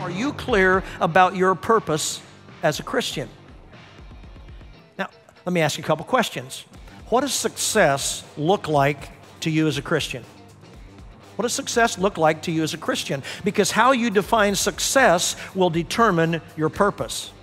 Are you clear about your purpose as a Christian? Now, let me ask you a couple questions. What does success look like to you as a Christian? What does success look like to you as a Christian? Because how you define success will determine your purpose.